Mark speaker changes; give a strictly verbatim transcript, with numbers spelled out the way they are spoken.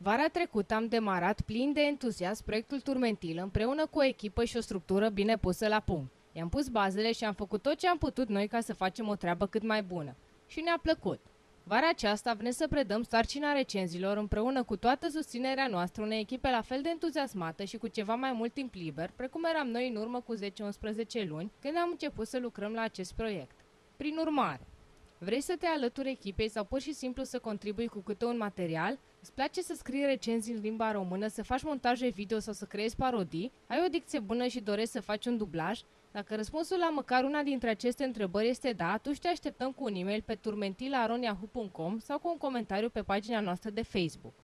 Speaker 1: Vara trecută am demarat plin de entuziasm proiectul Turmentil împreună cu o echipă și o structură bine pusă la punct. I-am pus bazele și am făcut tot ce am putut noi ca să facem o treabă cât mai bună. Și ne-a plăcut. Vara aceasta vrem să predăm sarcina recenzilor împreună cu toată susținerea noastră unei echipe la fel de entuziasmată și cu ceva mai mult timp liber, precum eram noi în urmă cu zece unsprezece luni, când am început să lucrăm la acest proiect. Prin urmare, vrei să te alături echipei sau pur și simplu să contribui cu câte un material? Îți place să scrii recenzii în limba română, să faci montaje video sau să creezi parodii? Ai o dicție bună și dorești să faci un dublaj? Dacă răspunsul la măcar una dintre aceste întrebări este da, atunci te așteptăm cu un e-mail pe turmentil arond yahoo punct com sau cu un comentariu pe pagina noastră de Facebook.